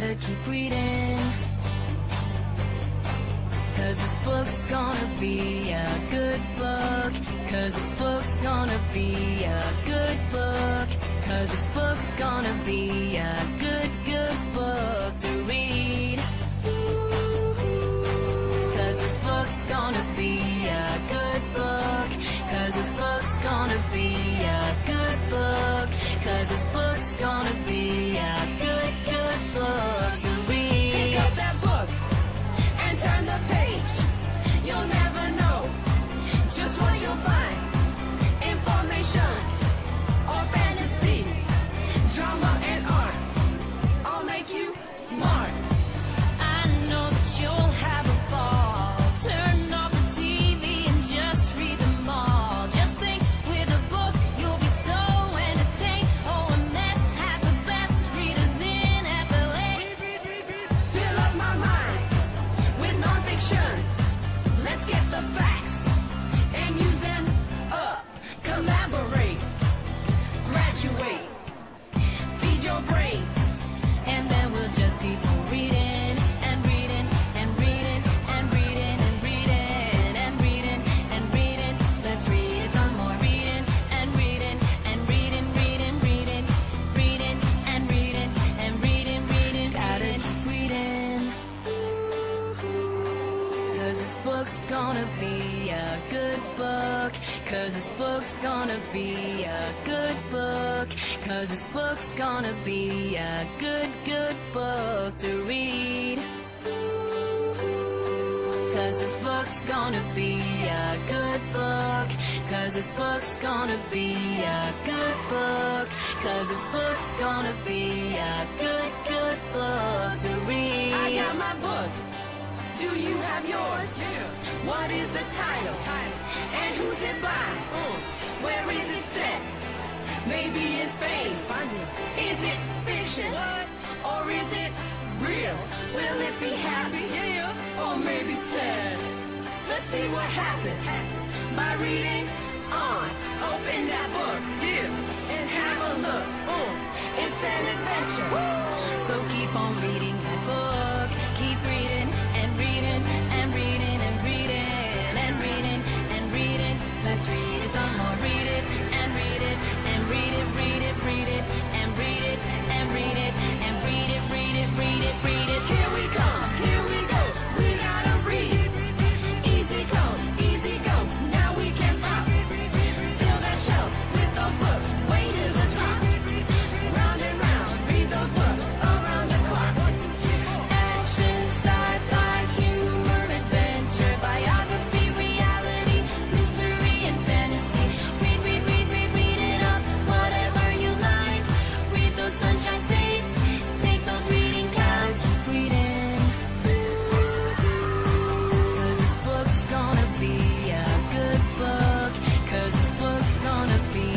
Gotta keep reading, 'cause this book's gonna be a good book. 'Cause this book's gonna be a good book. 'Cause this book's gonna be a good book to read. 'Cause this book's gonna be a good book. 'Cause this book's gonna be a good book. 'Cause this book's gonna be a good book to read. Pick up that book and turn the page. You'll never know just what you'll find. Information or fantasy, drama and art, all make you smart. I know that you'll have a ball. Turn off the TV and just read them all. Just think, with a book you'll be so entertained. OMS has the best readers in FLA. Fill up my mind with nonfiction. Let's get the facts and use them up. Collaborate, graduate, feed your brain. And then we'll just keep on reading and reading and reading and reading and reading and reading and reading. Let's read some more. Reading and reading and reading, reading, reading, reading and reading and reading, reading. Gotta keep reading, 'cause this book's gonna be a good book. 'Cause this book's gonna be a good book. 'Cause this book's gonna be a good book to read. 'Cause this book's gonna be a good book. 'Cause this book's gonna be a good book. 'Cause this book's gonna be a good book to read. I got my book. Do you have yours? What is the title? And who's it by? Where is it set? Maybe in space. Is it fiction? Or is it real? Will it be happy? Or maybe sad? Let's see what happens by reading on. Open that book and have a look. It's an adventure. So keep on reading that book. Keep reading and reading and reading and reading and reading and reading. Let's read it some more. Read it and read it and read it, read it, read it and read it and read it and read it, read it, read it, read it. Here we come, here we go. We gotta read. Easy come, easy go. Now we can't stop. Fill that shelf with those books. Way to the top. Round and round, read those books around the clock. Action, sci-fi, humor, adventure, biography, reality, mystery, and fantasy. Read, read, read, read, read it up, whatever you like. Read those Sunshine States, take those reading counts. Reading, 'cause this book's gonna be a good book. 'Cause this book's gonna be